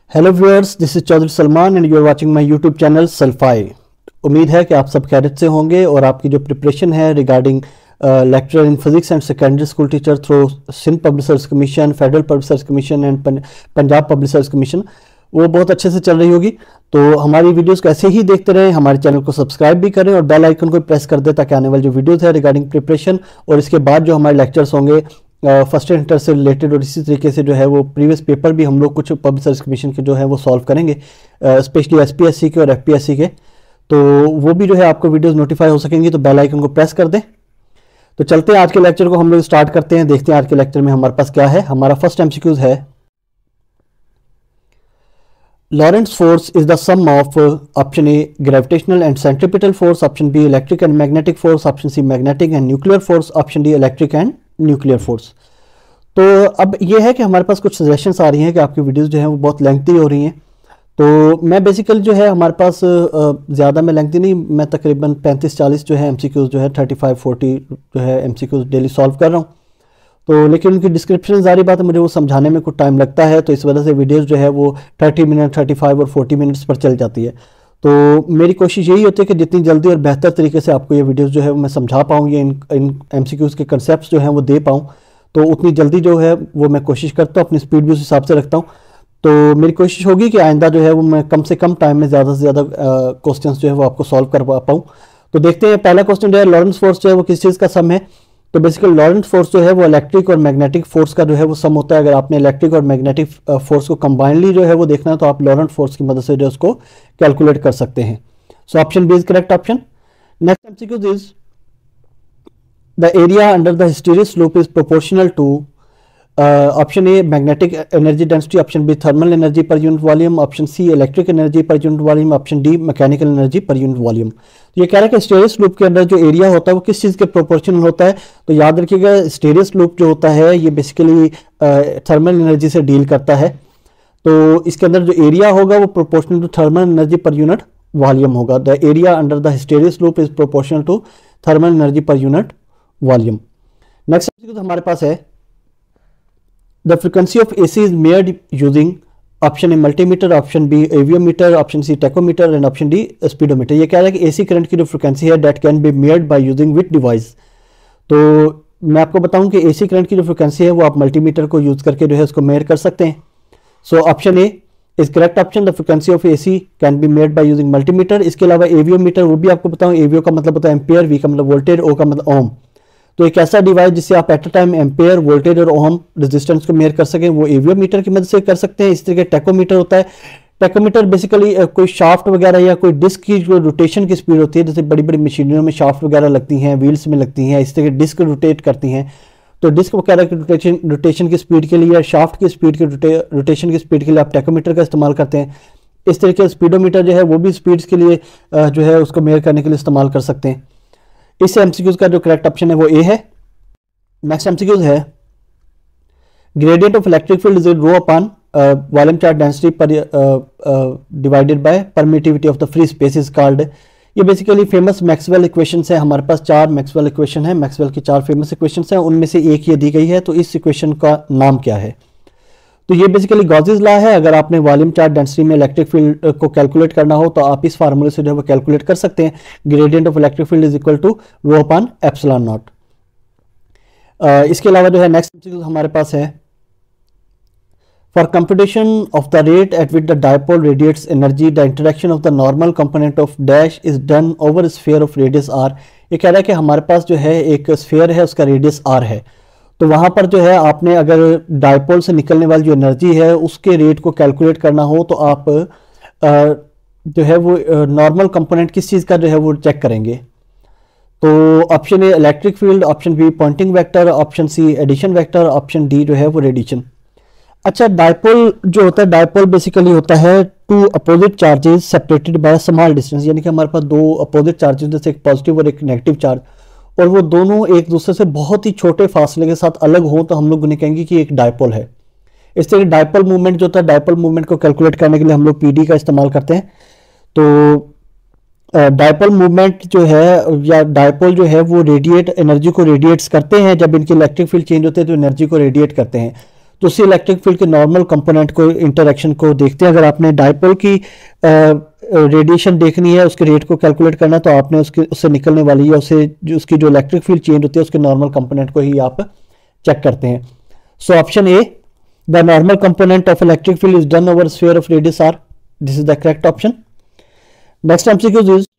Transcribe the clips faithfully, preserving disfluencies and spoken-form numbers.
Hello viewers, this is Chaudhry Salman and you are watching my YouTube channel सल्फाई। उम्मीद है कि आप सब खैरियत से होंगे और आपकी जो प्रिपरेशन है regarding lecture in physics and secondary school teacher through Sindh Public Service Commission, Federal Public Service Commission and Punjab Public Service Commission वो बहुत अच्छे से चल रही होगी। तो हमारी वीडियोस को ऐसे ही देखते रहें, हमारे चैनल को सब्सक्राइब भी करें और बेल आइकन को प्रेस कर दें ताकि आने वाली जो वीडियोस है रिगार्डिंग प्रिपरेशन और इसके बाद जो हमारे लेक्चर्स होंगे फर्स्ट एंड इंटर से रिलेटेड और इसी तरीके से जो है वो प्रीवियस पेपर भी हम लोग कुछ पब्लिक सर्विस कमीशन के जो है वो सॉल्व करेंगे, स्पेशली एसपीएससी के और एफपीएससी के। तो वो भी जो है आपको वीडियोस नोटिफाई हो सकेंगी, तो बेल आइकन को प्रेस कर दें। तो चलते हैं आज के लेक्चर को हम लोग स्टार्ट करते हैं, देखते हैं आज के लेक्चर में हमारे पास क्या है। हमारा फर्स्ट एमसीक्यूज है, Lorentz force is the sum of option A gravitational and centripetal force, option B electric and magnetic force, option C magnetic and nuclear force, option D electric and nuclear force. तो अब ये है कि हमारे पास कुछ suggestions आ रही हैं कि आपकी वीडियोस जो हैं वो बहुत लेंथी हो रही हैं। तो मैं बेसिकली जो है हमारे पास ज़्यादा मैं लेंथी नहीं, मैं तकरीबन पैंतीस चालीस जो है एमसीक्यूज जो है पैंतीस चालीस जो है एमसीक्यूज डेली सॉल्व कर रहा हूँ। तो लेकिन उनकी डिस्क्रिप्शन ज़ाहिर बात है मुझे वो समझाने में कुछ टाइम लगता है, तो इस वजह से वीडियोज़ जो है वो तीस मिनट पैंतीस और चालीस मिनट्स पर चल जाती है। तो मेरी कोशिश यही होती है कि जितनी जल्दी और बेहतर तरीके से आपको ये वीडियोज़ जो है मैं समझा पाऊँ, ये इन इन एमसीक्यूज़ के कंसेप्ट जो हैं वो दे पाऊँ, तो उतनी जल्दी जो है वो मैं कोशिश करता हूँ, अपनी स्पीड भी उस हिसाब से रखता हूँ। तो मेरी कोशिश होगी कि आइंदा जो है वो मैं कम से कम टाइम में ज़्यादा से ज़्यादा क्वेश्चंस जो है वो आपको सॉल्व कर पाऊँ। तो देखते हैं, पहला क्वेश्चन जो है लॉरेंट्ज फोर्स जो है वो किस चीज़ का सम है। तो बेसिकली लॉरेंट्ज फोर्स जो है वो इलेक्ट्रिक और मैग्नेटिक फोर्स का जो है वो सम होता है। अगर आपने इलेक्ट्रिक और मैग्नेटिक फोर्स को कंबाइनली जो है वो देखना है तो आप लॉरेंट फोर्स की मदद से जो उसको कैलकुलेट कर सकते हैं। So option B is correct option. Next MCQ is the area under the hysteresis loop is proportional to option A magnetic energy density, option B thermal energy per unit volume, option C electric energy per unit volume, option D mechanical energy per unit volume. तो ये कह रहा है कि स्टेरियस loop के अंदर जो area होता है वो किस चीज़ के प्रोपोर्शनल होता है। तो याद रखिएगा स्टेरियस लूप जो होता है ये बेसिकली थर्मल एनर्जी से डील करता है। तो इसके अंदर जो एरिया होगा वो proportional to thermal energy per unit volume होगा। The area under the hysteresis loop is proportional to thermal energy per unit volume. Next हमारे पास है the frequency of A C is measured using option A multimeter, option B aviometer, option C tachometer and option D speedometer। ये कह रहा है कि AC current की जो फ्रिक्वेंसी है that can be measured by using which device। तो मैं आपको बताऊं कि एसी करंट की जो फ्रिक्वेंसी है वो आप मल्टीमीटर को यूज करके जो है उसको मेजर कर सकते हैं। So option A is correct option, the frequency of AC can be measured by using multimeter. इसके अलावा एवियोमीटर, वो भी आपको बताऊं, एवियो का मतलब होता है एम्पेयर, वी का मतलब वोल्टेज, ओ का मतलब ओम। तो एक ऐसा डिवाइस जिससे आप at a time ampere, voltage और ओम रेजिस्टेंस को मेजर कर सकें वो एवियोमीटर की मदद से कर सकते हैं। इस तरह के टेकोमीटर होता है। टेकोमीटर बेसिकली कोई शाफ्ट वगैरह या कोई डिस्क की जो रोटेशन की स्पीड होती है, जैसे बड़ी बड़ी मशीनरियों में शाफ्ट वगैरह लगती हैं, व्हील्स में लगती हैं, इस तरह के डिस्क रोटेट करती हैं। तो डिस्क वगैरह की रोटेशन रोटेशन की स्पीड के लिए या शाफ्ट की स्पीड के रोटेशन की स्पीड के लिए आप टेकोमीटर का इस्तेमाल करते हैं। इस तरीके स्पीडोमीटर जो है वो भी स्पीड्स के लिए जो है उसको मेजर करने के लिए इस्तेमाल कर सकते हैं। इस एमसीक्यूज का जो करेक्ट ऑप्शन है वो ए है। नेक्स्ट एमसीक्यूज है gradient of electric field is rho upon volume charge density per divided by permittivity of the free space is called. ये बेसिकली फेमस मैक्सवेल इक्वेशंस है। हमारे पास चार मैक्सवेल इक्वेशन है, Maxwell की चार फेमस इक्वेशंस हैं, उनमें से एक ये दी गई है। तो इस इक्वेशन का नाम क्या है। तो ये बेसिकली गॉसेस लॉ है। अगर आपने वॉल्यूम चार्ज डेंसिटी में इलेक्ट्रिक फील्ड को कैलकुलेट करना हो तो आप इस फार्मूले से जो है वो कैलकुलेट कर सकते हैं। Gradient of electric field is equal to rho upon epsilon naught. Uh, इसके अलावा जो है नेक्स्ट हमारे पास है for computation of the rate at which the dipole radiates energy the interaction of the normal component of dash is done over sphere of radius R. ये कह रहा है कि हमारे पास जो है एक स्फीयर है, उसका रेडियस आर है। तो वहां पर जो है आपने अगर डायपोल से निकलने वाली जो एनर्जी है उसके रेट को कैलकुलेट करना हो तो आप uh, जो है वो नॉर्मल uh, कंपोनेंट किस चीज़ का जो है वो चेक करेंगे। तो option A electric field, option B Poynting vector, option C addition vector, option D जो है वो रेडिएशन। अच्छा, डायपोल जो होता है, डायपोल बेसिकली होता है two opposite charges separated by small distance. यानी कि हमारे पास दो अपोजिट चार्जेस जैसे एक पॉजिटिव और एक नेगेटिव चार्ज, और वो दोनों एक दूसरे से बहुत ही छोटे फासले के साथ अलग हो तो हम लोग उन्हें कहेंगे कि एक डायपोल है। इस तरह डायपोल मूवमेंट जो होता है, डायपोल मूवमेंट को कैलकुलेट करने के लिए हम लोग पी डी का इस्तेमाल करते हैं। तो डायपोल मूवमेंट जो है या डायपोल जो है वो रेडिएट एनर्जी को रेडिएट्स करते हैं। जब इनकी इलेक्ट्रिक फील्ड चेंज होते हैं तो एनर्जी को रेडिएट करते हैं। तो उसी इलेक्ट्रिक फील्ड के नॉर्मल कंपोनेंट को, इंटरेक्शन को देखते हैं। अगर आपने डायपोल की रेडिएशन देखनी है, उसके रेट को कैलकुलेट करना है, तो आपने उसके उससे निकलने वाली है उससे जो उसकी जो इलेक्ट्रिक फील्ड चेंज होती है उसके नॉर्मल कंपोनेंट को ही आप चेक करते हैं। So option A, the normal component of electric field is done over sphere of radius R, this is the correct option. Next MCQ is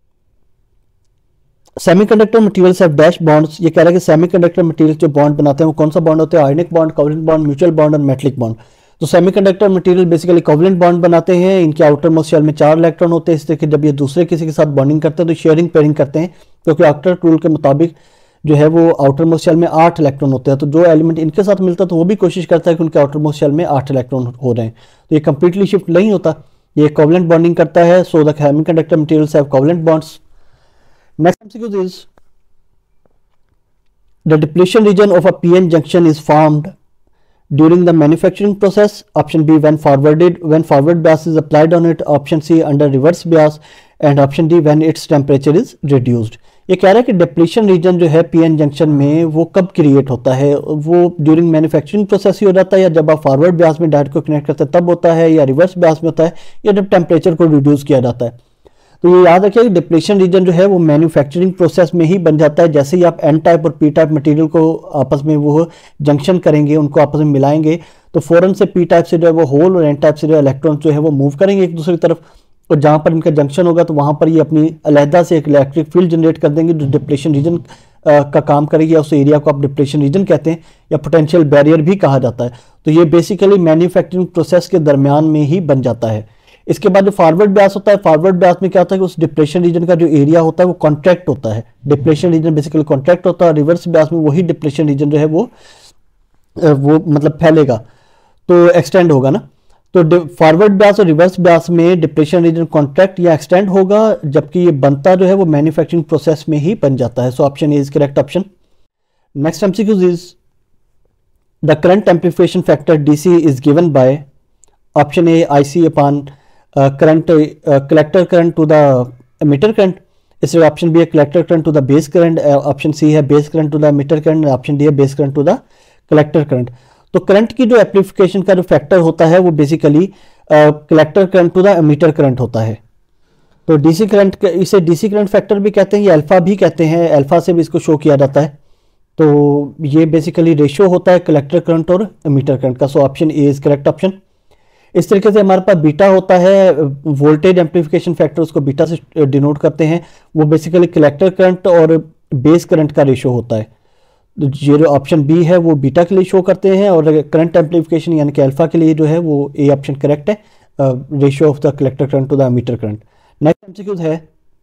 semiconductor materials have dash bonds. ये कह रहा है कि semiconductor material जो bond बनाते हैं वो कौन सा बॉन्ड होते हैं? Ionic bond, covalent bond, mutual bond और मेटलिक बॉन्ड। तो semiconductor material basically covalent bond बनाते हैं। इनके आउटर मोस्ट शेल में चार इलेक्ट्रॉन होते हैं, इसलिए कि जब ये दूसरे किसी के साथ बॉन्डिंग करते हैं तो शेयरिंग पेयरिंग करते हैं, क्योंकि आक्टर रूल के मुताबिक जो है वो आउटर मोस्ट शेल में आठ इलेक्ट्रॉन होते हैं। तो जो एलिमेंट इनके साथ मिलता है तो वो भी कोशिश करता है कि उनके आउटर मोस्ट शेल में आठ इलेक्ट्रॉन हो रहे हैं। तो ये कंप्लीटली शिफ्ट नहीं होता, ये कोवलेंट बॉन्डिंग करता है। So the semiconductor materials have covalent bonds. Next MCQ is the depletion region of a P N junction is formed during the manufacturing process. Option B, when forwarded when forward bias is applied on it. Option C, under reverse bias. And option D, when its temperature is reduced. ये कह रहा है कि depletion region जो है PN junction में वो कब क्रिएट होता है? वो ड्यूरिंग मैन्युफैक्चरिंग प्रोसेस ही हो जाता है, या जब आप फॉरवर्ड ब्यास में डायरेक्ट को कनेक्ट करते हैं तब होता है, या रिवर्स ब्यास में होता है, या जब टेम्परेचर को रिड्यूस किया जाता है। तो ये याद रखिए कि डिप्लीशन रीजन जो है वो मैन्युफैक्चरिंग प्रोसेस में ही बन जाता है। जैसे ही आप एन टाइप और पी टाइप मटेरियल को आपस में वो जंक्शन करेंगे, उनको आपस में मिलाएंगे, तो फौरन से पी टाइप से जो है वो होल और एन टाइप से जो इलेक्ट्रॉन जो है वो मूव करेंगे एक दूसरी तरफ, और जहाँ पर इनका जंक्शन होगा तो वहाँ पर ये अपनी अलहदा से एक इलेक्ट्रिक फील्ड जनरेट कर देंगे जो डिप्लीशन रीजन का काम करेगी, या उस एरिया को आप डिप्लीशन रीजन कहते हैं या पोटेंशियल बैरियर भी कहा जाता है। तो ये बेसिकली मैन्युफैक्चरिंग प्रोसेस के दरमियान में ही बन जाता है। इसके बाद जो फॉरवर्ड ब्यास होता है, फॉरवर्ड ब्यास में क्या होता है कि उस डिप्रेशन रीजन का जो एरिया होता है वो कॉन्ट्रैक्ट होता है। डिप्रेशन रीजन बेसिकली कॉन्ट्रैक्ट होता है। रिवर्स ब्यास में वही डिप्रेशन रीजन जो है वो वो मतलब फैलेगा, तो एक्सटेंड होगा ना। तो फॉरवर्ड ब्यास और रिवर्स ब्यास में डिप्रेशन रीजन कॉन्ट्रैक्ट या एक्सटेंड होगा, जबकि ये बनता जो है वो मैन्युफैक्चरिंग प्रोसेस में ही बन जाता है। So option A is correct option. Next MCQs is the current amplification factor DC is given by option A IC upon current collector current to the emitter current, इसलिए ऑप्शन बी है collector current to the base current, option C है base current to the emitter current, option D है base current to the collector current. तो current की जो amplification का जो factor होता है वो basically collector current to the emitter current होता है। तो डीसी करंट, इसे डीसी करंट फैक्टर भी कहते हैं, ये अल्फा भी कहते हैं, अल्फा से भी इसको शो किया जाता है। तो ये बेसिकली रेशियो होता है कलेक्टर करंट और emitter करंट का। So option A is correct option. इस तरीके से हमारे पास बीटा होता है, वोल्टेज एम्प्लीफिकेशन फैक्टर, उसको बीटा से डिनोट करते हैं। वो बेसिकली कलेक्टर करंट और बेस करंट का रेशो होता है। तो ये जो ऑप्शन बी है वो बीटा के लिए शो करते हैं, और करंट एम्प्लीफिकेशन यानी कि अल्फा के लिए जो है वो ए ऑप्शन करेक्ट है, ratio of the collector current to the emitter current. Next MCQ है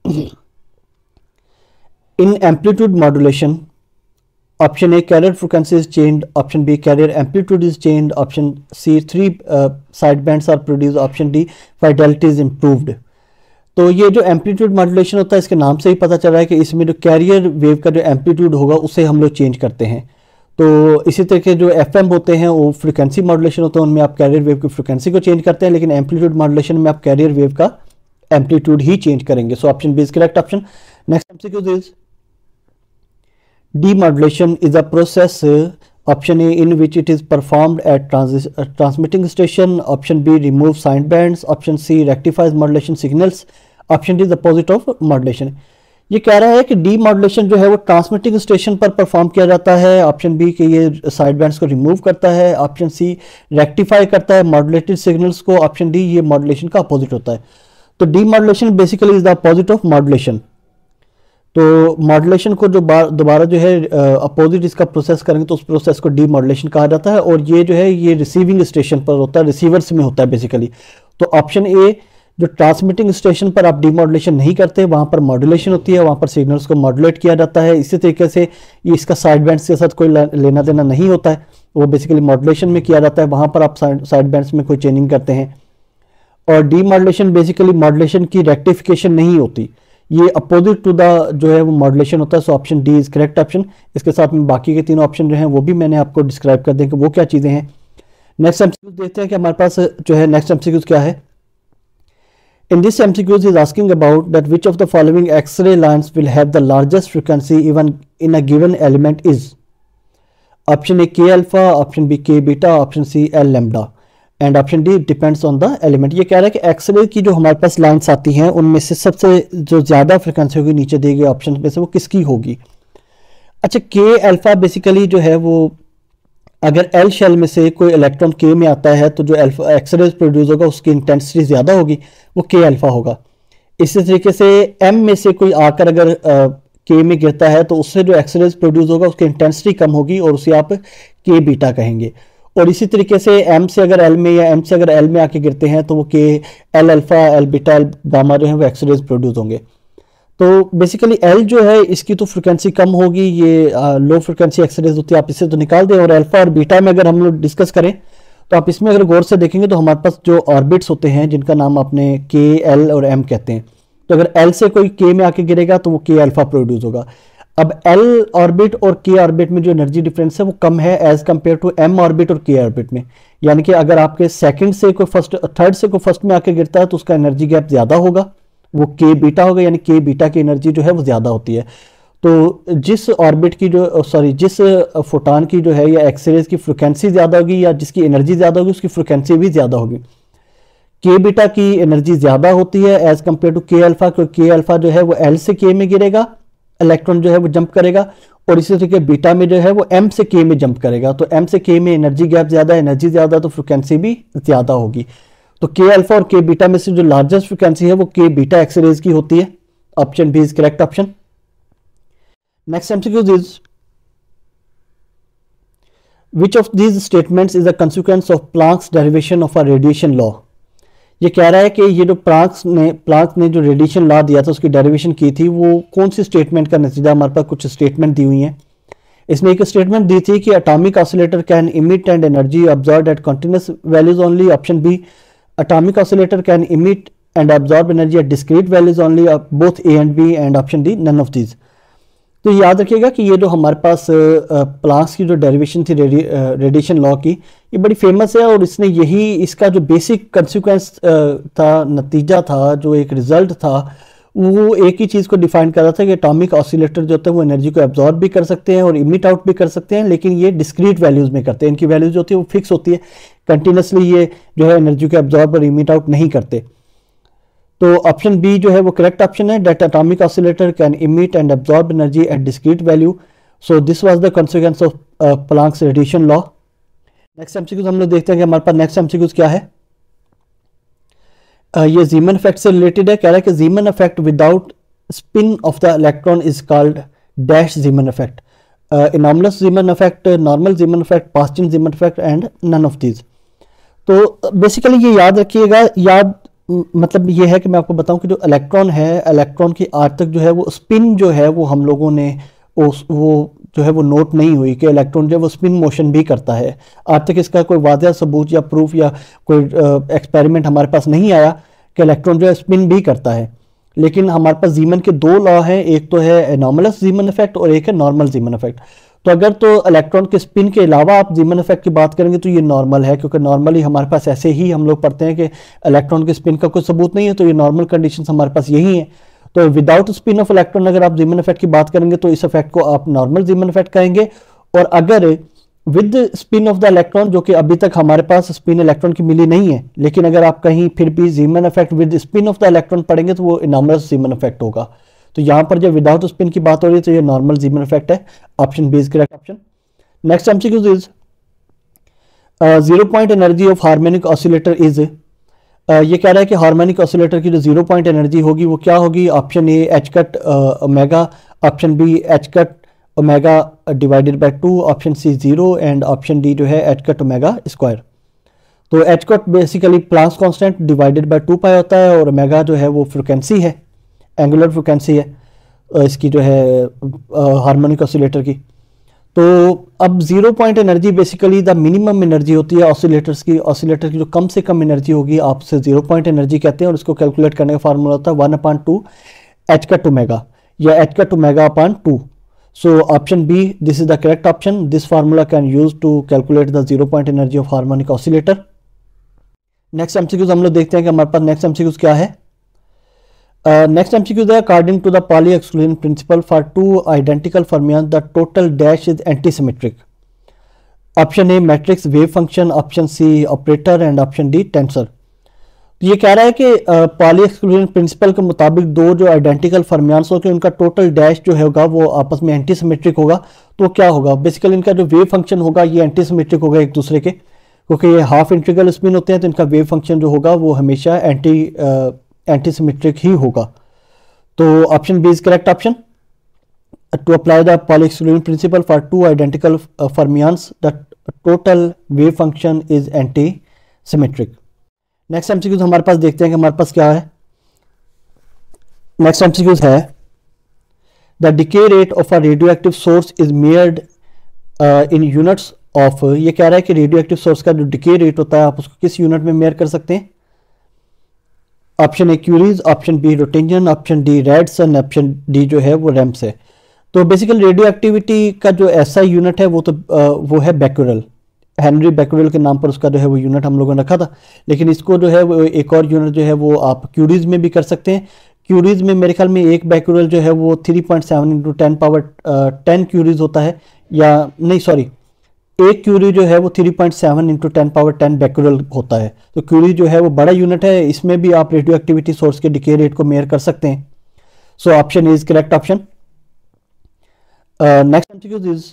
in amplitude modulation, option A carrier frequency is changed, option B carrier amplitude is changed, option C three side bands are produce, option D fidelity is improved. तो ये जो amplitude modulation होता है, इसके नाम से ही पता चल रहा है कि इसमें जो कैरियर वेव का जो एम्पलीट्यूड होगा उसे हम लोग चेंज करते हैं। तो इसी तरीके जो एफ एम होते हैं वो फ्रीक्वेंसी मॉड्यूलेशन होता है, उनमें आप कैरियर वेव की फ्रीक्वेंसी को चेंज करते हैं, लेकिन एम्पलीट्यूड मॉड्यूलेशन में आप कैरियर वेव का एम्पलीट्यूड ही चेंज करेंगे। So option B is correct option. Next MCQ is demodulation is a process, option A, in which it is performed at transi uh, transmitting station, option B, remove sidebands, option C, rectifies modulation signals, option D is the opposite of modulation। ये कह रहा है कि demodulation जो है वो transmitting station पर perform किया जाता है, ऑप्शन बी कि ये साइड बैंड्स को रिमूव करता है, ऑप्शन सी रेक्टिफाई करता है मॉड्यूलेटेड सिग्नल्स को, ऑप्शन डी ये मॉड्यूलेशन का अपोजिट होता है। तो demodulation basically is the opposite of modulation. तो मॉड्यूलेशन को जो दोबारा जो है अपोजिट इसका प्रोसेस करेंगे तो उस प्रोसेस को डीमॉड्यूलेशन कहा जाता है, और ये जो है ये रिसीविंग स्टेशन पर होता है, रिसीवर्स में होता है बेसिकली। तो ऑप्शन ए जो ट्रांसमिटिंग स्टेशन पर आप डीमॉड्यूलेशन नहीं करते, वहाँ पर मॉड्यूलेशन होती है, वहाँ पर सिग्नल्स को मॉड्यूलेट किया जाता है। इसी तरीके से ये इसका साइड बैंड्स के साथ कोई लेना देना नहीं होता है, वो बेसिकली मॉड्यूलेशन में किया जाता है, वहाँ पर आप साइड बैंड्स में कोई चेंजिंग करते हैं। और डीमॉड्यूलेशन बेसिकली मॉड्यूलेशन की रेक्टिफिकेशन नहीं होती, ये अपोजिट टू द जो है वो मॉड्यूलेशन होता है। So option D is correct option. इसके साथ में बाकी के तीनों ऑप्शन जो हैं वो भी मैंने आपको डिस्क्राइब कर दें कि वो क्या चीज़ें हैं। नेक्स्ट एमसीक्यूज देखते हैं कि हमारे पास जो है नेक्स्ट एमसीक्यूज क्या है। In this MCQs is asking about that which of the following X-ray lines will have the largest frequency even in a given element is, option A K alpha, option B K beta, option C L lambda and option D depends on the element. ये कह रहा है कि x ray की जो हमारे पास lines आती हैं उनमें से सबसे जो ज़्यादा फ्रिक्वेंसी होगी नीचे दिए गए ऑप्शन में से वो किसकी होगी। अच्छा, के अल्फा बेसिकली जो है वो अगर एल शेल में से कोई इलेक्ट्रॉन के में आता है तो जो अल्फा एक्सरेज प्रोड्यूस होगा उसकी इंटेंसिटी ज़्यादा होगी, वो के अल्फा होगा। इसी तरीके से एम में से कोई आकर अगर के में गिरता है तो उससे जो एक्सरेज प्रोड्यूस होगा उसकी इंटेंसिटी कम होगी और उसे आप के बीटा कहेंगे। और इसी तरीके से एम से अगर एल में या एम से अगर एल में आके गिरते हैं तो वो K L alpha, L beta, L gamma जो है वो एक्सरेज प्रोड्यूस होंगे। तो बेसिकली एल जो है इसकी तो फ्रिक्वेंसी कम होगी, ये लो फ्रिक्वेंसी एक्सरेज होती है, आप इसे तो निकाल दें। और अल्फा और बीटा में अगर हम लोग डिस्कस करें तो आप इसमें अगर गौर से देखेंगे तो हमारे पास जो ऑर्बिट्स होते हैं जिनका नाम आपने के, एल और एम कहते हैं, तो अगर एल से कोई के में आके गिरेगा तो वो के अल्फा प्रोड्यूस होगा। अब एल ऑर्बिट और के ऑर्बिट में जो एनर्जी डिफरेंस है वो कम है as compared to M orbit और के ऑर्बिट में। यानी कि अगर आपके सेकंड से कोई फर्स्ट, थर्ड से कोई फर्स्ट में आके गिरता है तो उसका एनर्जी गैप ज़्यादा होगा, वो के बीटा होगा, यानी के बीटा की एनर्जी जो है वो ज़्यादा होती है। तो जिस ऑर्बिट की जो सॉरी जिस फोटॉन की जो है या एक्सरेज की फ्रिक्वेंसी ज़्यादा होगी या जिसकी एनर्जी ज़्यादा होगी उसकी फ्रिक्वेंसी भी ज़्यादा होगी। के बीटा की एनर्जी ज़्यादा होती है as compared to K alpha, क्योंकि के अल्फा जो है वो एल से के में गिरेगा, इलेक्ट्रॉन जो है वो जंप करेगा, और इसी तरीके बीटा में जो है वो एम से के में जंप करेगा। तो एम से के में एनर्जी गैप ज़्यादा, एनर्जी ज़्यादा तो फ्रिक्वेंसी भी ज़्यादा होगी। तो के अल्फा और के बीटा में से जो लार्जेस्ट फ्रिक्वेंसी है वो के बीटा एक्सरेज की होती है। Option B is correct option. Next MCQs is which of these statements is the consequence of Planck's derivation of a radiation law. ये कह रहा है कि ये जो प्लांक्स ने प्लांक्स ने जो रेडिएशन लॉ दिया था उसकी डेरिवेशन की थी वो कौन सी स्टेटमेंट का नतीजा। हमारे पास कुछ स्टेटमेंट दी हुई हैं। इसने एक स्टेटमेंट दी थी कि atomic oscillator can emit and energy absorb at continuous values only. Option B atomic oscillator can emit and absorb energy at discrete values only, of both A and B, and option D none of these। तो याद रखिएगा कि ये जो हमारे पास Planck's की जो derivation थी रेडिएशन लॉ की, ये बड़ी फेमस है और इसने यही इसका जो बेसिक कंसिक्वेंस था, नतीजा था, जो एक रिजल्ट था, वो एक ही चीज़ को डिफाइन कर रहा था कि एटॉमिक ऑसिलेटर जो होते हैं वो एनर्जी को एब्जॉर्ब भी कर सकते हैं और इमिट आउट भी कर सकते हैं, लेकिन ये डिस्क्रीट वैल्यूज़ में करते हैं। इनकी वैल्यूज जो होती है वो फिक्स होती है, कंटिन्यूसली ये जो है एनर्जी को एब्जॉर्ब और इमिट आउट नहीं करते। तो ऑप्शन बी जो है वो करेक्ट ऑप्शन है, that atomic oscillator can emit and absorb energy at discrete value. So this was the consequence of Planck's radiation law. Next MCQs हम लोग देखते हैं कि हमारे पास नेक्स्ट एमसीक्यूज क्या है। Uh, ये जीमन इफेक्ट से रिलेटेड है। कह रहा है कि Zeeman effect without spin of the electron is called dash Zeeman effect, anomalous Zeeman effect, normal Zeeman effect, Paschen Zeeman effect and none of these. तो बेसिकली ये याद रखिएगा, याद मतलब ये है कि मैं आपको बताऊं कि जो इलेक्ट्रॉन है, इलेक्ट्रॉन की आज तक जो है वो स्पिन जो है वो हम लोगों ने उस वो जो है वो नोट नहीं हुई कि इलेक्ट्रॉन जो है वो स्पिन मोशन भी करता है। आज तक इसका कोई वाज़ह सबूत या प्रूफ या कोई एक्सपेरिमेंट हमारे पास नहीं आया कि इलेक्ट्रॉन जो है स्पिन भी करता है। लेकिन हमारे पास जीमन के दो लॉ हैं, एक तो है एनॉमलस जीमन इफेक्ट और एक है नॉर्मल जीमन इफेक्ट। तो अगर तो इलेक्ट्रॉन के स्पिन के अलावा आप जीमन इफेक्ट की बात करेंगे तो ये नॉर्मल है, क्योंकि नॉर्मली हमारे पास ऐसे ही हम लोग पढ़ते हैं कि इलेक्ट्रॉन के स्पिन का कोई सबूत नहीं है, तो ये नॉर्मल कंडीशन हमारे पास यही है। तो विदाउट स्पिन ऑफ इलेक्ट्रॉन अगर आप जीमन इफेक्ट की बात करेंगे तो इस इफेक्ट को आप नॉर्मल जीमन इफेक्ट कहेंगे। और अगर with spin of the electron, जो कि अभी तक हमारे पास स्पिन इलेक्ट्रॉन की मिली नहीं है, लेकिन अगर आप कहीं फिर भी Zeeman effect with spin of the electron पढ़ेंगे तो वो इनॉमलस जीमन इफेक्ट होगा। तो यहाँ पर जब विदाउट स्पिन की बात हो रही है तो ये नॉर्मल जीमन इफेक्ट है। Option B is correct option. Next MCQs is zero point energy of harmonic oscillator is. ये कह रहा है कि हार्मोनिक ऑसिलेटर की जो जीरो पॉइंट एनर्जी होगी वो क्या होगी। Option A H cut omega, option B H cut omega divided by two, option C zero and option D जो है एच कट ओमेगा स्क्वायर। तो H cut basically Planck's constant divided by two pi होता है और omega जो है वो frequency है, एंगुलर फ्रिक्वेंसी है इसकी जो है हार्मोनिक ऑसिलेटर की। तो अब zero point energy basically the minimum energy होती है ऑसिलेटर्स की। ऑसिलेटर की जो कम से कम एनर्जी होगी आप उसे जीरो पॉइंट एनर्जी कहते हैं और इसको कैलकुलेट करने का फार्मूला होता है one upon two H cut omega या H cut omega upon two. So option B this is the correct option. This formula can use to calculate the zero point energy of harmonic oscillator. Next MCQs हम लोग देखते हैं कि हमारे पास next MCQs क्या है। Next MCQs है according to the Pauli exclusion principle for two identical fermions the total dash is antisymmetric. Option A matrix wave function, option C operator and option D tensor. ये कह रहा है कि poly exclusion principal के मुताबिक दो जो identical फर्मियान्स होंगे उनका टोटल डैश जो होगा वो आपस में एंटी सिमेट्रिक होगा। तो क्या होगा, बेसिकली इनका जो वेव फंक्शन होगा ये एंटी सिमेट्रिक होगा एक दूसरे के, क्योंकि ये हाफ इंटीग्रल स्पिन होते हैं तो इनका वेव फंक्शन जो होगा वो हमेशा एंटी एंटी सिमेट्रिक ही होगा। तो option B is correct option. To apply the Pauli exclusion principle for two identical fermions the total wave function is antisymmetric. Next MCQs हमारे पास देखते हैं कि हमारे पास क्या है। नेक्स्ट एमसीक्यूज है the decay rate of a radioactive source is measured in units of. ये कह रहा है कि रेडियो एक्टिव सोर्स का जो डिके रेट होता है आप उसको किस यूनिट में मेयर कर सकते हैं। Option A curies, option B roentgens, option D rads and option D जो है वो रैम्प्स है। तो बेसिकली रेडियो एक्टिविटी का जो ऐसा यूनिट है वो तो uh, वो है बैक्यूरल, हेनरी बैक्यूरेल के नाम पर उसका जो है वो यूनिट हम लोगों ने रखा था। लेकिन इसको जो है वो एक और यूनिट जो है वो आप क्यूरीज में भी कर सकते हैं। क्यूरीज में मेरे ख्याल में एक बैक्यूरेल जो है वो three point seven into ten power ten curies होता है, या नहीं सॉरी एक क्यूरी जो है वो three point seven into ten power ten becquerel होता है। तो क्यूरी जो है वो बड़ा यूनिट है, इसमें भी आप रेडियो एक्टिविटी सोर्स के डिके रेट को मेयर कर सकते हैं। So option is correct option. Next MCQ is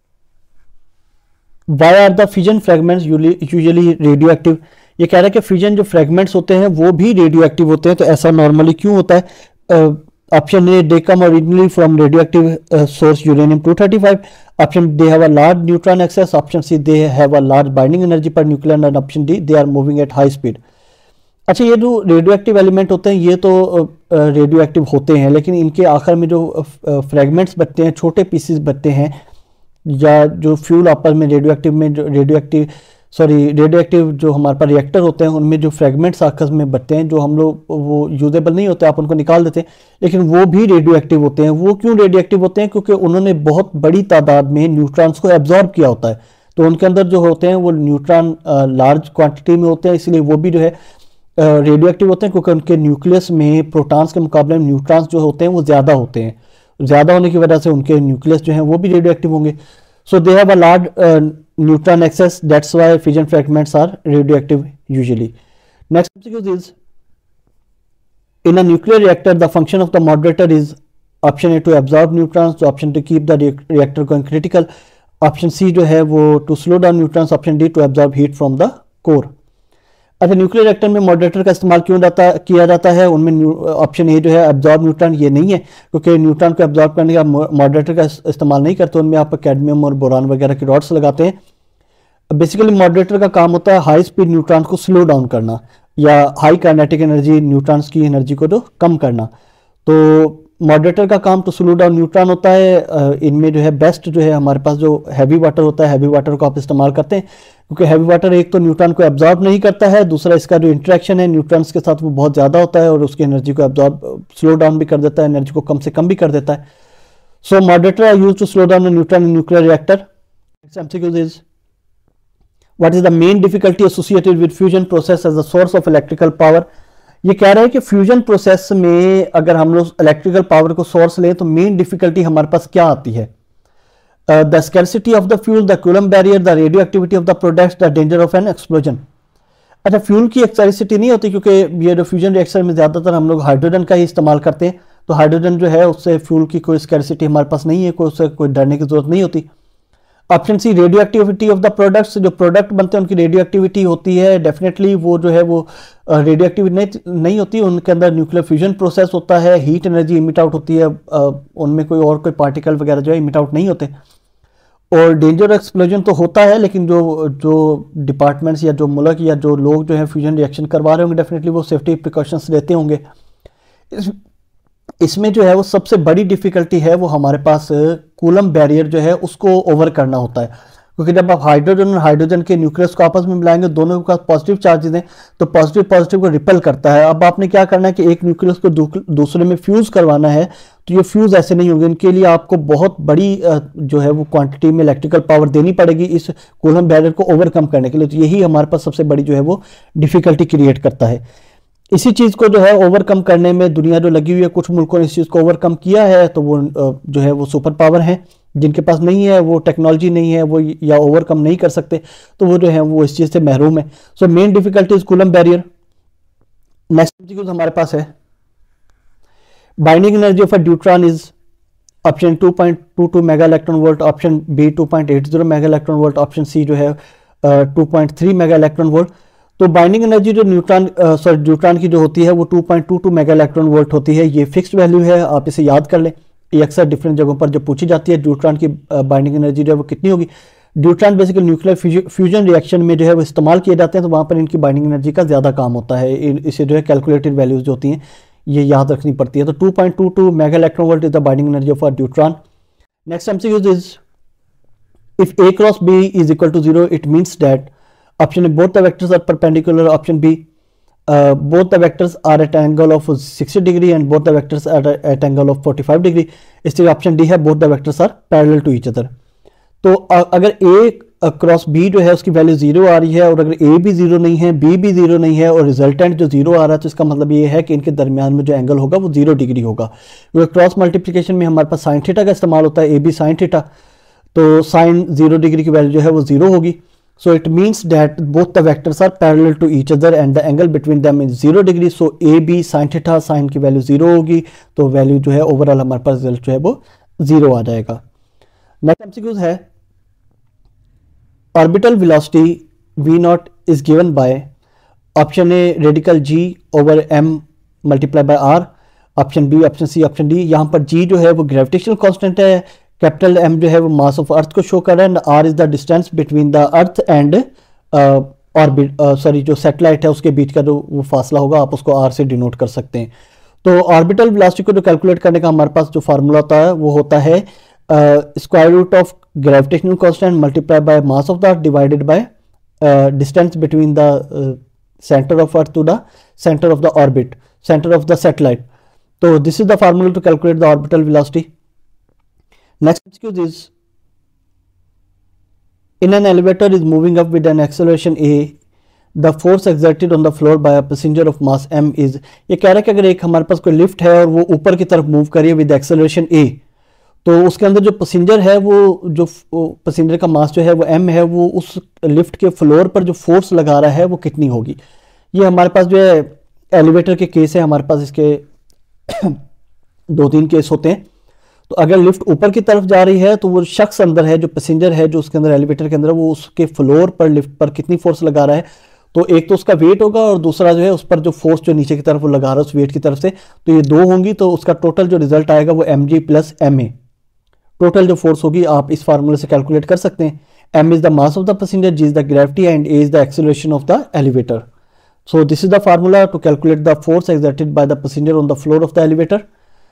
why are the fission fragments usually radioactive. ये कह रहा है कि फिजन जो फ्रेगमेंट्स होते हैं वो भी रेडियो एक्टिव होते हैं, तो ऐसा नॉर्मली क्यों होता है। Option A they come originally from radioactive source uranium two thirty five, option they have a large neutron excess, option C they have a large binding energy per nuclear, and option D they are moving at high speed. अच्छा, ये जो radio active element होते हैं ये तो radio active होते हैं, लेकिन इनके आखिर में जो फ्रेगमेंट्स बचते हैं, छोटे पीसेस बचते हैं, या जो फ्यूल आपस में रेडियो एक्टिव में जो radioactive sorry radioactive जो हमारे पास रिएक्टर होते हैं उनमें जो फ्रेगमेंट्स आपस में बचते हैं जो हम लोग वो यूजेबल नहीं होते, आप उनको निकाल देते हैं, लेकिन वो भी रेडियो एक्टिव होते हैं। वो क्यों रेडियो एक्टिव होते हैं, क्योंकि उन्होंने बहुत बड़ी तादाद में न्यूट्रॉन्स को एब्जॉर्ब किया होता है, तो उनके अंदर जो होते हैं वो न्यूट्रॉन लार्ज क्वांटिटी में होते हैं, इसलिए वो भी जो है रेडियो एक्टिव होते हैं, क्योंकि उनके न्यूक्लियस में प्रोटॉन्स के मुकाबले में न्यूट्रॉन्स जो होते हैं वो ज़्यादा होते हैं। ज़्यादा होने की वजह से उनके न्यूक्लियस जो हैं वो भी रेडियो एक्टिव होंगे। So they have a large neutron excess, that's why fission fragments are radioactive usually. Next MCQ is in a nuclear reactor the function of the moderator is option A to absorb neutrons, option to keep the reactor going critical, option C जो है वो to slow down neutrons, option D to absorb heat from the core. अच्छा, nuclear reactor में moderator का इस्तेमाल क्यों जाता किया जाता है, उनमें ऑप्शन ए जो है एब्जॉर्ब न्यूट्रॉन ये नहीं है, क्योंकि न्यूट्रॉन को एब्जॉर्ब करने का मॉडरेटर का इस्तेमाल नहीं करते, उनमें आप कैडमियम और बोरान वगैरह की रॉड्स लगाते हैं। बेसिकली मॉडरेटर का काम होता है हाई स्पीड न्यूट्रॉन को स्लो डाउन करना, या हाई काइनेटिक एनर्जी न्यूट्रॉन्स की एनर्जी को जो कम करना। तो मॉडरेटर का काम तो स्लो डाउन न्यूट्रॉन होता है। इनमें जो है बेस्ट जो है हमारे पास जो हैवी वाटर होता है, हैवी वाटर को आप इस्तेमाल करते हैं, क्योंकि हैवी वाटर एक तो न्यूट्रॉन को एब्जॉर्ब नहीं करता है, दूसरा इसका जो इंटरेक्शन है न्यूट्रॉन्स के साथ वो बहुत ज़्यादा होता है और उसकी एनर्जी को एब्जॉर्ब स्लो डाउन भी कर देता है, एनर्जी को कम से कम भी कर देता है। So moderator are used to slow down the neutron in nuclear reactor. Next MCQ is what is the main difficulty associated with fusion process as a source of electrical power. ये कह रहा है कि फ्यूजन प्रोसेस में अगर हम लोग electrical power को सोर्स लें तो मेन डिफिकल्टी हमारे पास क्या आती है। The scarcity of the fuel, the Coulomb barrier, the radioactivity of the products, the danger of an explosion. अच्छा, फ्यूल की स्कैरसिटी नहीं होती, क्योंकि ये जो फ्यूजन रिएक्शन में ज़्यादातर हम लोग हाइड्रोजन का ही इस्तेमाल करते हैं, तो हाइड्रोजन जो है उससे फ्यूल की कोई स्कैरसिटी हमारे पास नहीं है, कोई उससे कोई डरने की जरूरत नहीं होती। Option C radioactivity of the products, जो प्रोडक्ट बनते हैं उनकी रेडियो एक्टिविटी होती है, डेफिनेटली वो जो है वो रेडियो एक्टिव नहीं, नहीं होती, उनके अंदर न्यूक्लियर फ्यूजन प्रोसेस होता है, हीट एनर्जी इमिट आउट होती है, उनमें कोई और कोई पार्टिकल वगैरह जो है इमिट आउट नहीं होते। और डेंजर एक्सप्लोजन तो होता है, लेकिन जो जो डिपार्टमेंट्स या जो मुल्क या जो लोग जो है फ्यूजन रिएक्शन करवा रहे होंगे डेफिनेटली वो सेफ्टी प्रिकॉशंस लेते होंगे। इस, इसमें जो है वो सबसे बड़ी डिफिकल्टी है वो हमारे पास कूलम बैरियर जो है उसको ओवर करना होता है, क्योंकि जब आप हाइड्रोजन और हाइड्रोजन के न्यूक्लियस को आपस में मिलाएंगे, दोनों के पास पॉजिटिव चार्जेस हैं, तो पॉजिटिव पॉजिटिव को रिपेल करता है। अब आपने क्या करना है कि एक न्यूक्लियस को दूसरे में फ्यूज करवाना है, तो ये फ्यूज ऐसे नहीं होंगे, इनके लिए आपको बहुत बड़ी जो है वो क्वांटिटी में इलेक्ट्रिकल पावर देनी पड़ेगी इस कूलम बैरियर को ओवरकम करने के लिए। तो यही हमारे पास सबसे बड़ी जो है वो डिफिकल्टी क्रिएट करता है। इसी चीज़ को जो है ओवरकम करने में दुनिया जो लगी हुई है, कुछ मुल्कों ने इस चीज़ को ओवरकम किया है, तो वो जो है वो सुपर पावर है, जिनके पास नहीं है, वो टेक्नोलॉजी नहीं है, वो या ओवरकम नहीं कर सकते, तो वो जो है वो इस चीज़ से महरूम है। So main difficulty is Coulomb barrier. Next MCQs हमारे पास है, binding energy of a deuteron is option two point two two mega electron volt, option B two point eight zero mega electron volt, option C जो है two point three mega electron volt. तो binding energy जो neutron sorry deuteron की जो होती है वो two point two two mega electron volt होती है। ये फिक्स्ड वैल्यू है, आप इसे याद कर लें। ये अक्सर डिफरेंट जगहों पर जब पूछी जाती है ड्यूट्रॉन की बाइंडिंग एनर्जी जो है वो कितनी होगी। Deuteron basically nuclear fusion reaction में जो है वो इस्तेमाल किए जाते हैं, तो वहाँ पर इनकी बाइंडिंग एनर्जी का ज़्यादा काम होता है। इसे जो है कैलकुलेटेड वैल्यूज जो होती हैं ये याद रखनी पड़ती है। तो two point two two mega electron volt is the binding energy of a deuteron. Next MCQ is if A cross B is equal to zero it means that option A both the vectors are perpendicular, option B Uh, both the vectors are at angle of sixty degree and both the vectors are at angle of forty-five degree। इसलिए option D है both the vectors are parallel to each other। तो uh, अगर a cross b जो है उसकी value zero आ रही है और अगर a भी जीरो नहीं है, b भी जीरो नहीं है और रिजल्टेंट जो जीरो आ रहा है, तो इसका मतलब ये है कि इनके दरमियान में जो एंगल होगा वो जीरो डिग्री होगा। क्योंकि क्रॉस मल्टीप्लिकेशन में हमारे पास साइन थीटा का इस्तेमाल होता है, ए बी साइन थीटा, तो साइन जीरो डिग्री की वैल्यू जो है वो जीरो होगी। So it means that both the vectors are parallel to each other and the angle between them is zero degree। So A B sin theta, sin की value जीरो होगी, तो value जो है ओवरऑल हमारे पास रिजल्ट जो है वो जीरो आ जाएगा। नेक्स्ट एमसीक्यू है orbital velocity v naught is given by option A radical g over m multiply by r, option B, option C, option D. यहाँ पर g जो है वो ग्रेविटेशनल कांस्टेंट है, कैपिटल एम जो है वो मास ऑफ अर्थ को शो कर रहा है, and R is the distance between the earth and orbit sorry जो सैटेलाइट है उसके बीच का जो वो फासला होगा, आप उसको आर से डिनोट कर सकते हैं। तो ऑर्बिटल वेलोसिटी को जो कैलकुलेट करने का हमारे पास जो फार्मूला होता है वो होता है square root of gravitational constant multiply by mass of the earth divided by distance between the centre of earth to the centre of the orbit, centre of the satellite. तो this is the formula to calculate the orbital velocity. Next excuse is in an elevator is moving up with an acceleration a, the force exerted on the floor by a passenger of mass m is। ये कह रहा है कि अगर एक हमारे पास कोई lift है और वो ऊपर की तरफ मूव करिए विद एक्सेलरेशन a, तो उसके अंदर जो पैसेंजर है वो जो पैसेंजर का मास जो है वो m है, वो उस लिफ्ट के फ्लोर पर जो फोर्स लगा रहा है वो कितनी होगी। ये हमारे पास जो है एलिवेटर के केस है, हमारे पास इसके दो तीन केस होते हैं। तो अगर लिफ्ट ऊपर की तरफ जा रही है तो वो शख्स अंदर है, जो पैसेंजर है जो उसके अंदर एलिवेटर के अंदर, वो उसके फ्लोर पर लिफ्ट पर कितनी फोर्स लगा रहा है। तो एक तो उसका वेट होगा और दूसरा जो है उस पर जो फोर्स जो नीचे की तरफ वो लगा रहा है उस वेट की तरफ से, तो ये दो होंगी। तो उसका टोटल जो रिजल्ट आएगा वो M G plus M A, total जो फोर्स होगी आप इस फार्मूले से कैलकुलेट कर सकते हैं। M is the mass of the passenger, G is the gravity and A is the acceleration of the elevator. So this is the formula to calculate the force exerted by the passenger on the floor of the elevator.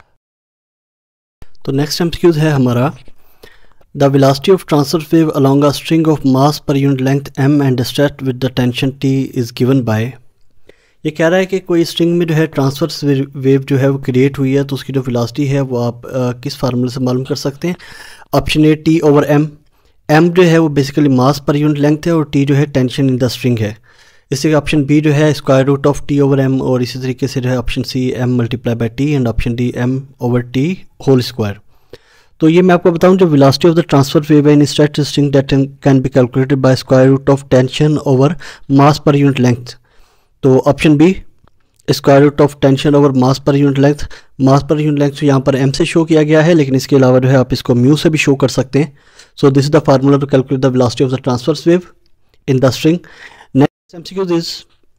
तो next MCQs है हमारा the velocity of transverse wave along a string of mass per unit length m and stretched with the tension t is given by. ये कह रहा है कि कोई string में जो है ट्रांसवर्स वेव जो है वो क्रिएट हुई है, तो उसकी जो वेलोसिटी है वो आप आ, किस फार्मूले से मालूम कर सकते हैं। Option A T over M, M जो है वो basically mass per unit length है और टी जो है टेंशन इन द स्ट्रिंग है। इससे ऑप्शन बी जो है square root of T over M, और इसी तरीके से जो है option C M multiply by T and option D M over T whole square. तो ये मैं आपको बताऊं जो velocity of the transfer wave in stretched string that can be calculated by square root of tension over mass per unit length. तो option B square root of tension over mass per unit length. Mass per unit length यहाँ पर M से show किया गया है, लेकिन इसके अलावा जो है आप इसको म्यू से भी शो कर सकते हैं। So this is the formula to calculate the velocity of the transverse wave in the string. Next MCQ is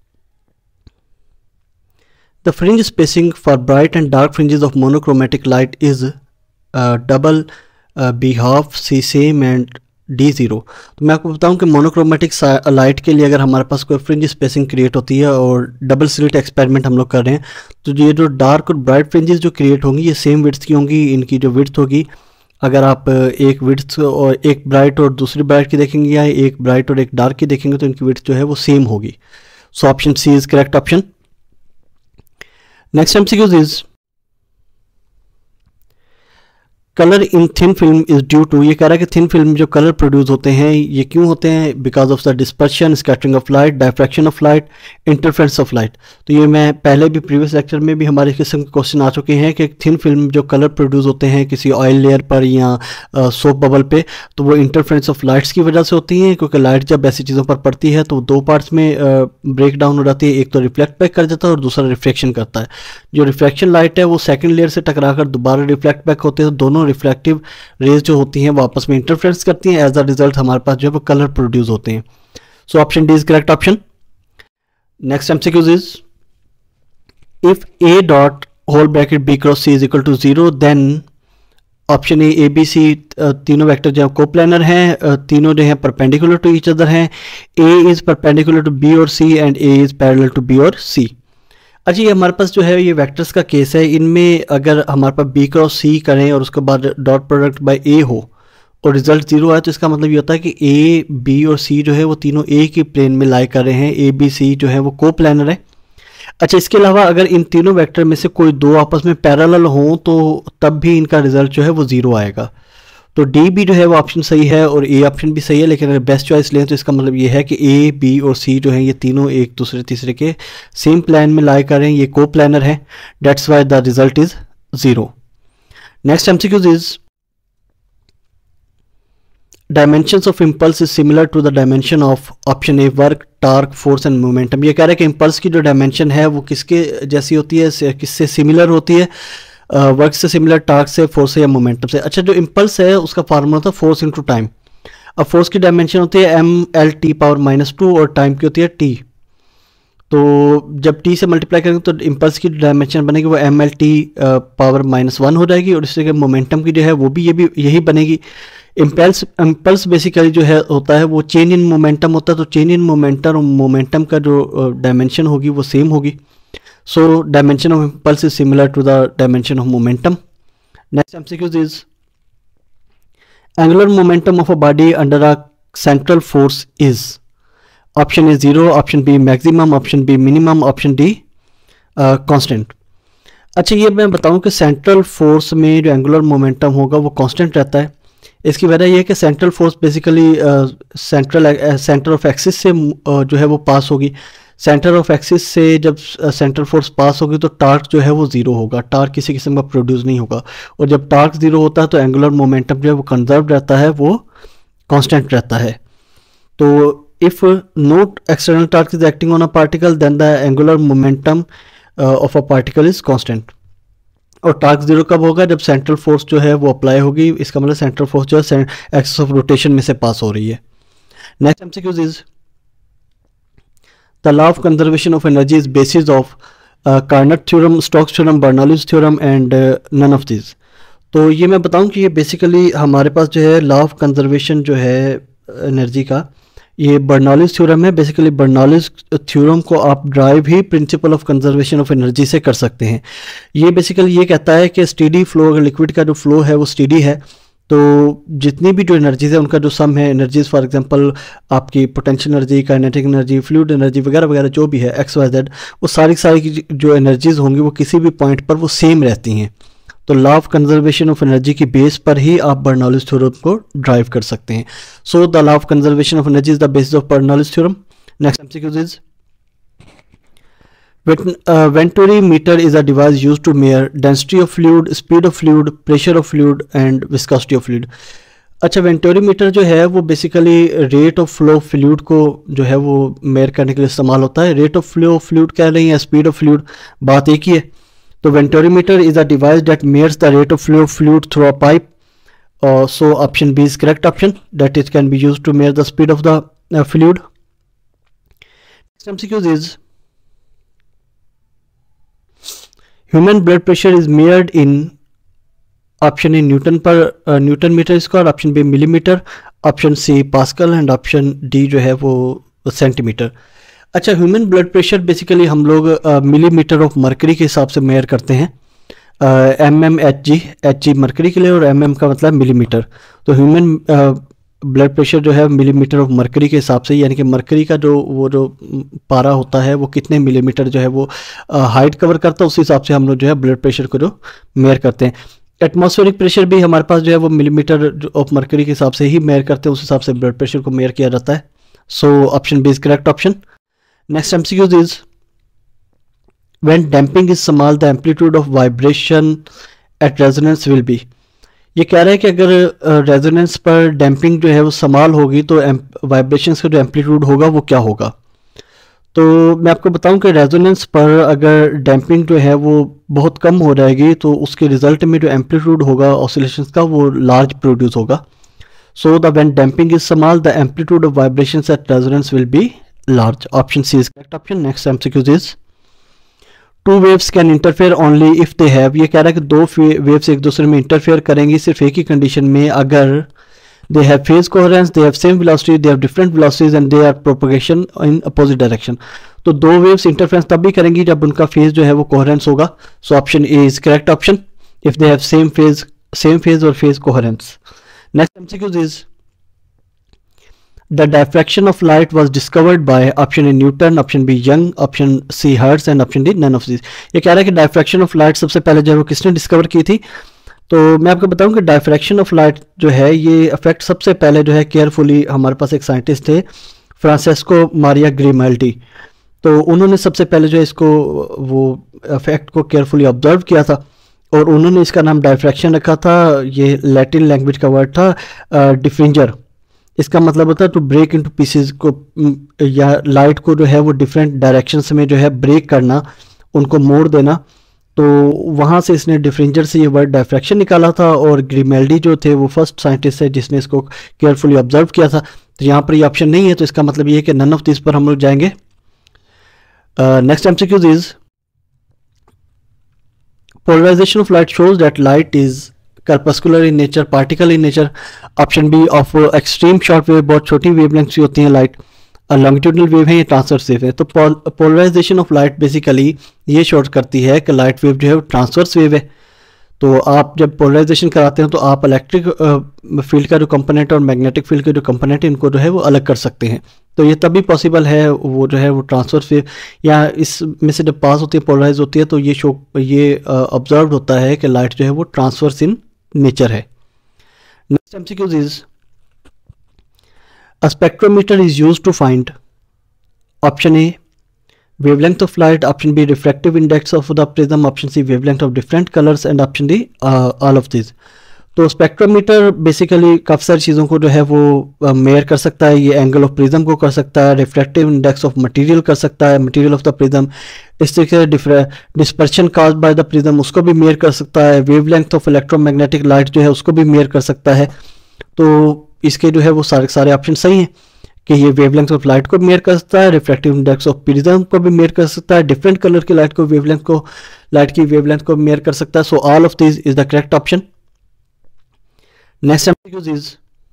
the fringe spacing for bright and dark fringes of monochromatic light is double B half C same and D zero. तो मैं आपको बताऊं कि monochromatic light के लिए अगर हमारे पास कोई फ्रिंज स्पेसिंग क्रिएट होती है और डबल स्लिट एक्सपेरिमेंट हम लोग कर रहे हैं, तो ये जो डार्क और ब्राइट फ्रिंजेस जो क्रिएट होंगी ये सेम विड्थ की होंगी। इनकी जो विड्थ होगी, अगर आप एक विड्थ और एक ब्राइट और दूसरी ब्राइट की देखेंगे या एक ब्राइट और एक डार्क की देखेंगे, तो इनकी विड्थ जो है वो सेम होगी। So option C is correct option. Next MCQs is colour in thin film is due to, ये कह रहा है कि थिन फिल्म जो कलर प्रोड्यूस होते हैं ये क्यों होते हैं, because of the dispersion, scattering of light, diffraction of light, interference of light. तो ये मैं पहले भी प्रीवियस लेक्चर में भी हमारे किस्म के क्वेश्चन आ चुके हैं कि थिन फिल्म जो कलर प्रोड्यूस होते हैं किसी ऑयल लेयर पर या सोप बबल पे, तो वो इंटरफेरेंस ऑफ लाइट्स की वजह से होती हैं, क्योंकि लाइट जब ऐसी चीज़ों पर पड़ती है तो दो पार्ट्स में ब्रेक डाउन हो जाती है, एक तो रिफ्लेक्ट बैक कर जाता है और दूसरा रिफ्लेक्शन करता है। जो रिफ्लेक्शन लाइट है वो सेकेंड लेयर से टकरा कर दोबारा रिफ्लेक्ट बैक होते हैं, तो दोनों रिफ्लेक्टिव रेज जो होती हैं वो आपस में इंटरफेरेंस करती हैं, एज अ रिजल्ट हमारे पास जो है वो कलर प्रोड्यूस होते हैं। So option D is correct option. Next MCQs is if A dot whole bracket B cross C is equal to zero then option A A B C तीनों vector जो coplanar हैं, तीनों जो हैं perpendicular to each other हैं, A is perpendicular to B और C and A is parallel to B और C. अच्छा, ये हमारे पास जो है ये वेक्टर्स का केस है, इनमें अगर हमारे पास बी क्रॉस सी करें और उसके बाद डॉट प्रोडक्ट बाय ए हो और रिजल्ट जीरो आए, तो इसका मतलब ये होता है कि ए बी और सी जो है वो तीनों ए की प्लेन में लाई कर रहे हैं, ए बी सी जो है वो को प्लानर है। अच्छा, इसके अलावा अगर इन तीनों वेक्टर में से कोई दो आपस में पैरेलल हों तो तब भी इनका रिजल्ट जो है वो जीरो आएगा। तो डी भी जो है वो ऑप्शन सही है और ए ऑप्शन भी सही है, लेकिन अगर बेस्ट चॉइस लें तो इसका मतलब ये है कि ए बी और सी जो है ये तीनों एक दूसरे तीसरे के सेम प्लान में लाई कर रहे हैं, ये को प्लानर है, that's why the result is zero. Next MCQs is dimensions of impulse is similar to the dimension of option A work, torque, force and momentum. ये कह रहा है कि इम्पल्स की जो डायमेंशन है वो किसके जैसी होती है, किससे सिमिलर होती है, वर्क uh, से सिमिलर, टार्क से, फोर्स से या मोमेंटम से। अच्छा, जो इम्पल्स है उसका फार्मूला था फोर्स इंटू टाइम। अब फोर्स की डायमेंशन होती है M L T power minus two और टाइम की होती है टी। तो जब टी से मल्टीप्लाई करेंगे तो इम्पल्स की डायमेंशन बनेगी वो M L T power minus one हो जाएगी, और इससे मोमेंटम की जो है वो भी ये भी यही बनेगी। इम्पल्स इम्पल्स बेसिकली जो है होता है वो चेंज इन मोमेंटम होता है, तो चेंज इन मोमेंटम और मोमेंटम का जो डायमेंशन होगी वो सेम होगी। So dimension of impulse is similar to the dimension of momentum. Next M C Q is angular momentum of a body under a central force is option A zero, option B maximum, option B minimum, option D uh, constant. अच्छा, ये मैं बताऊं कि central force में जो angular momentum होगा वो constant रहता है। इसकी वजह यह है कि central force basically central centre of axis से uh, जो है वो पास होगी। सेंटर ऑफ एक्सिस से जब सेंट्रल फोर्स पास होगी तो टार्क जो है वो जीरो होगा, टार्क किसी किस्म का प्रोड्यूस नहीं होगा, और जब टार्क जीरो होता है तो एंगुलर मोमेंटम जो है वो कंजर्व रहता है, वो कांस्टेंट रहता है। तो if no external torque is acting on a particle then the angular momentum of a particle is constant. और टार्क जीरो कब होगा, जब सेंट्रल फोर्स जो है वो अप्लाई होगी, इसका मतलब सेंट्रल फोर्स जो है एक्सिस ऑफ रोटेशन में से पास हो रही है। Next MCQs is the law of conservation of energy is basis of uh, Carnot theorem, Stokes theorem, Bernoulli's theorem and uh, none of these। तो ये मैं बताऊं कि ये बेसिकली हमारे पास जो है लॉ ऑफ कंजर्वेशन जो है एनर्जी का, ये बर्नौलीज थ्योरम है। बेसिकली बर्नौलीज थ्योरम को आप ड्राइव ही principle of conservation of energy से कर सकते हैं। ये बेसिकली ये कहता है कि स्टेडी फ्लो, अगर लिक्विड का जो फ्लो है वो स्टेडी है तो जितनी भी जो एनर्जीज है उनका जो सम है, एनर्जीज फॉर एग्जांपल आपकी potential energy, kinetic energy, fluid energy वगैरह वगैरह जो भी है एक्स वाई जेड, वो सारी सारी की जो एनर्जीज होंगी वो किसी भी पॉइंट पर वो सेम रहती हैं। तो law of conservation of energy की बेस पर ही आप बर्नौलीज थ्योरम को ड्राइव कर सकते हैं। So the law of conservation of energy is the basis of Bernoulli's theorem. Next MCQ is Uh, Venturi meter is a device used to measure density of fluid, speed of fluid, pressure of fluid and viscosity of fluid। अच्छा, वेंटोरी metre जो है वो basically rate of flow of fluid को जो है वो mayor करने के लिए इस्तेमाल होता है। Rate of flow of fluid कह रहे हैं या स्पीड ऑफ फ्लूइड, बात एक ही है। तो Venturi meter is a device that measures the rate of flow of fluid through a pipe. So option B is correct option, that it can be used to measure the speed of the fluid. Next MCQ is human blood pressure is measured in option A newton per newton metre square, option B millimetre, option C pascal and option D जो है वो centimetre. अच्छा, human blood pressure basically हम लोग millimetre of mercury के हिसाब से measure करते हैं, M M H G, H G mercury के लिए और एम एम का मतलब मिलीमीटर। तो ह्यूमन ब्लड प्रेशर जो है मिलीमीटर ऑफ मरकरी के हिसाब से, यानी कि मरकरी का जो वो जो पारा होता है वो कितने मिलीमीटर जो है वो हाइट कवर करता है, उस हिसाब से हम लोग जो है ब्लड प्रेशर को जो मेयर करते हैं। एटमॉस्फेरिक प्रेशर भी हमारे पास जो है वो मिलीमीटर ऑफ मर्करी के हिसाब से ही मेयर करते हैं, उस हिसाब से ब्लड प्रेशर को मेयर किया जाता है. So option B is correct option. Next MCQs is when damping is small the amplitude of vibration at resonance will be. ये कह रहा है कि अगर रेजोनेंस uh, पर डैम्पिंग जो है वो स्मॉल होगी तो वाइब्रेशंस का जो एम्पलीट्यूड होगा वो क्या होगा. तो मैं आपको बताऊं कि रेजोनेंस पर अगर डैम्पिंग जो है वो बहुत कम हो जाएगी तो उसके रिजल्ट में जो एम्पलीट्यूड होगा ऑसिलेशंस का वो लार्ज प्रोड्यूस होगा. So the when damping is small the amplitude of vibrations at resonance will be large. Option C is correct option. Next MCQs is two waves can interfere only if they have. ये कह रहा है कि दो waves एक दूसरे में interfere करेंगी सिर्फ एक ही कंडीशन में, अगर they have phase coherence, they have same velocity, they have different velocities and they are propagation in opposite direction. तो दो वेव्स इंटरफेरेंस तब भी करेंगी जब उनका फेज जो है वो कोहेरेंस होगा. So option A is correct option if they have same phase same phase और phase coherence. Next MCQs is The diffraction of light was discovered by option A Newton, option B Young, option C Hertz and option D none of these. ये कह रहा है कि diffraction of light सबसे पहले जो है वो किसने डिस्कवर की थी. तो मैं आपको बताऊं कि diffraction of light जो है ये इफेक्ट सबसे पहले जो है केयरफुली हमारे पास एक साइंटिस्ट थे फ्रांसेस्को मारिया ग्रिमाल्डी. तो उन्होंने सबसे पहले जो है इसको वो इफेक्ट को केयरफुली ऑब्जर्व किया था और उन्होंने इसका नाम डायफ्रैक्शन रखा था. ये लैटिन लैंग्वेज का वर्ड था डिफ्रिंजर. इसका मतलब होता है टू ब्रेक इनटू पीसेस को, या लाइट को जो है वो डिफरेंट डायरेक्शंस में जो है ब्रेक करना, उनको मोड़ देना. तो वहाँ से इसने डिफ्रिंजर से ये वर्ड डायफ्रैक्शन निकाला था और ग्रिमाल्डी जो थे वो फर्स्ट साइंटिस्ट है जिसने इसको केयरफुली ऑब्जर्व किया था. तो यहाँ पर ये ऑप्शन नहीं है, तो इसका मतलब ये है कि नन ऑफ दिस पर हम लोग जाएंगे. Next MCQs is polarisation of light shows that light is corpuscular in nature, particle in nature. Option B of extreme short wave, बहुत छोटी वेवलेंथ्स की होती हैं लाइट. लॉन्गिट्यूडनल वेव है, ये ट्रांसवर्स वेव है. तो पोलराइजेशन ऑफ लाइट बेसिकली ये शोर करती है कि लाइट वेव जो है वो ट्रांसवर्स वेव है. तो आप जब पोलराइजेशन कराते हैं तो आप इलेक्ट्रिक फील्ड का जो कंपोनेंट और मैग्नेटिक फील्ड के जो कंपोनेंट इनको जो है वो अलग कर सकते हैं. तो ये तभी पॉसिबल है वो जो है वो ट्रांसवर्स वेव या इसमें से जब पास होती है पोलराइज होती है तो ये शो ये ऑब्जर्व होता है कि लाइट जो है वो ट्रांसवर्स इन नेचर है. Next MCQs is a spectrometer is used to find. Option A wavelength of light, option B refractive index of the prism, option C wavelength of different colors and option D uh, all of these. तो spectrometer basically काफ़ी सारी चीज़ों को जो है वो mayor uh, कर सकता है. ये एंगल ऑफ प्रिज्म को कर सकता है, रिफ्रैक्टिव इंडेक्स ऑफ मटेरियल कर सकता है, मटेरियल ऑफ द प्रिज्म, इस तरीके से dispersion caused by the prism उसको भी मेयर कर सकता है. वेवलेंथ ऑफ इलेक्ट्रोमैग्नेटिक लाइट जो है उसको भी मेयर कर सकता है. तो इसके जो है वो सारे सारे ऑप्शन सही हैं कि ये वेवलेंथ ऑफ लाइट को मेयर कर सकता है, रिफ्रैक्टिव इंडेक्स ऑफ प्रिज्म को भी मेयर कर सकता है, डिफरेंट कलर की लाइट को वेवलेंथ को लाइट की वेवलेंथ को मेयर कर सकता है. So all of this is the correct option. Next MCQs is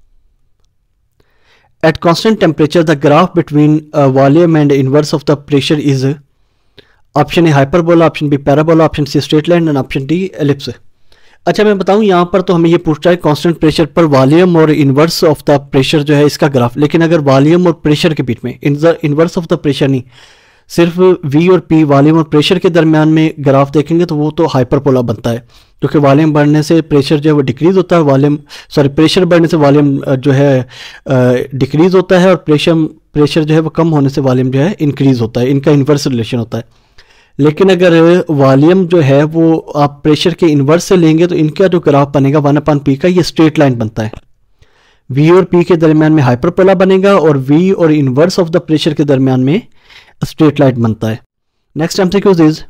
at constant temperature the graph between volume and inverse of the pressure is. Option A hyperbola, option B parabola, option C straight line and option D ellipse. अच्छा मैं बताऊं यहाँ पर तो हमें ये पूछता है कांस्टेंट प्रेशर पर वॉल्यूम और इनवर्स ऑफ द प्रेशर जो है इसका ग्राफ. लेकिन अगर वॉल्यूम और प्रेशर के बीच में इनवर्स ऑफ द प्रेशर नहीं, सिर्फ वी और पी वॉल्यूम और प्रेशर के दरमियान में ग्राफ देखेंगे तो वो तो हाइपरपोला बनता है, क्योंकि वॉल्यूम बढ़ने से प्रेशर जो है वो डिक्रीज होता है, वॉल्यूम सॉरी प्रेशर बढ़ने से वॉल्यूम जो है डिक्रीज होता है और प्रेशर प्रेशर जो है वो कम होने से वॉल्यूम जो है इंक्रीज होता है. इनका इन्वर्स रिलेशन होता है. लेकिन अगर वॉल्यूम जो है वो आप प्रेशर के इन्वर्स से लेंगे तो इनका जो ग्राफ बनेगा वन अपॉन पी का ये स्ट्रेट लाइन बनता है. वी और पी के दरमियान में हाइपरपोला बनेगा और वी और इन्वर्स ऑफ द प्रेशर के दरमियान में स्ट्रेट लाइन बनता है. नेक्स्ट एमसीक्यूज इज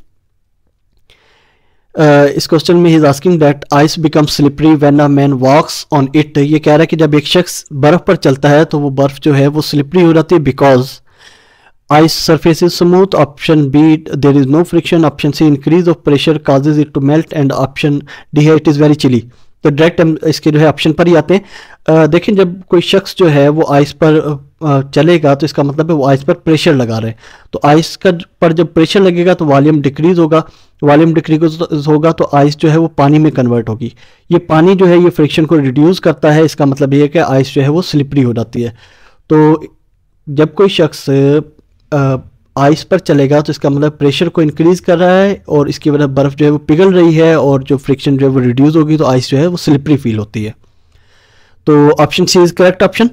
इस क्वेश्चन में ही is asking that ice become slippery when a man walks on it. ये कह रहा है कि जब एक शख्स बर्फ पर चलता है तो वो बर्फ जो है वो स्लिपरी हो जाती है because ice surface is smooth. Option B there is no friction. Option C increase of pressure causes it to melt and option D है it is very chilly. तो डायरेक्ट इसके जो है ऑप्शन पर ही आते हैं. देखें जब कोई शख्स जो है वो आइस पर आ, चलेगा तो इसका मतलब है वो आइस पर प्रेशर लगा रहे हैं. तो आइस का पर जब प्रेशर लगेगा तो वॉल्यूम डिक्रीज होगा, वॉल्यूम डिक्रीज होगा तो आइस जो है वो पानी में कन्वर्ट होगी. ये पानी जो है ये फ्रिक्शन को रिड्यूस करता है. इसका मतलब ये है कि आइस जो है वो स्लिपरी हो जाती है. तो जब कोई शख्स आइस पर चलेगा तो इसका मतलब प्रेशर को इंक्रीज कर रहा है और इसकी वजह बर्फ़ जो है वो पिघल रही है और जो फ्रिक्शन जो है वो रिड्यूस होगी तो आइस जो है वो स्लिपरी फील होती है। तो option C is correct option.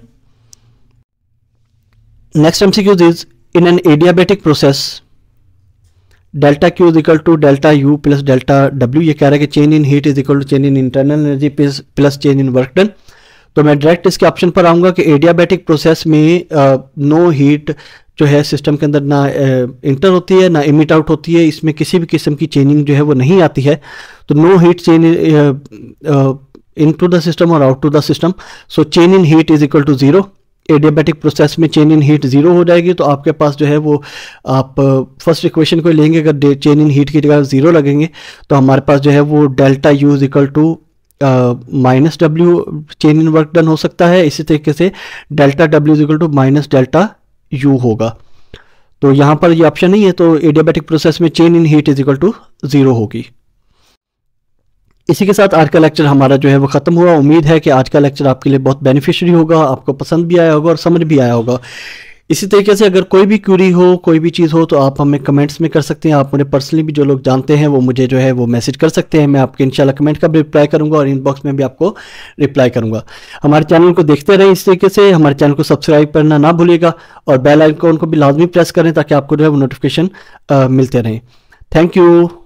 Next MCQs is in an adiabatic process delta Q is equal to delta U plus delta W. ये कह रहा है कि change in heat is equal to change in internal energy plus change in work done. तो मैं direct इसके option पर आऊँगा कि एडियाबेटिक प्रोसेस में नो हीट जो है सिस्टम के अंदर ना इंटर होती है ना इमिट आउट होती है, इसमें किसी भी किस्म की चेंजिंग जो है वो नहीं आती है। तो no heat change in to the system और out to the system, so change in heat is equal to zero. Adiabatic process में चेंज इन हीट जीरो हो जाएगी तो आपके पास जो है वो आप फर्स्ट इक्वेशन को लेंगे, अगर चेंज इन हीट की जगह जीरो लगेंगे तो हमारे पास जो है वो delta U is equal to minus W change in work done हो सकता है। इसी तरीके से delta W is equal to minus delta U होगा। तो यहाँ पर ये ऑप्शन नहीं है, तो एडियाबेटिक प्रोसेस में change in heat is equal to zero होगी। इसी के साथ आज का लेक्चर हमारा जो है वो ख़त्म हुआ। उम्मीद है कि आज का लेक्चर आपके लिए बहुत बेनिफिशियरी होगा, आपको पसंद भी आया होगा और समझ भी आया होगा। इसी तरीके से अगर कोई भी क्वेरी हो, कोई भी चीज़ हो तो आप हमें कमेंट्स में कर सकते हैं। आप मुझे पर्सनली भी जो लोग जानते हैं वो मुझे जो है वो मैसेज कर सकते हैं, मैं आपके इंशाल्लाह कमेंट का भी रिप्लाई करूंगा और इनबॉक्स में भी आपको रिप्लाई करूंगा। हमारे चैनल को देखते रहें इस तरीके से, हमारे चैनल को सब्सक्राइब करना ना भूलिएगा और बेल आइकन को भी लाजमी प्रेस करें ताकि आपको जो है वो नोटिफिकेशन मिलते रहें। Thank you.